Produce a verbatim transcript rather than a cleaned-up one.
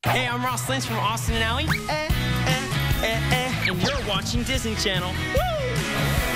Hey, I'm Ross Lynch from Austin and Alley. Eh, eh, eh, eh. And you're watching Disney Channel. Woo!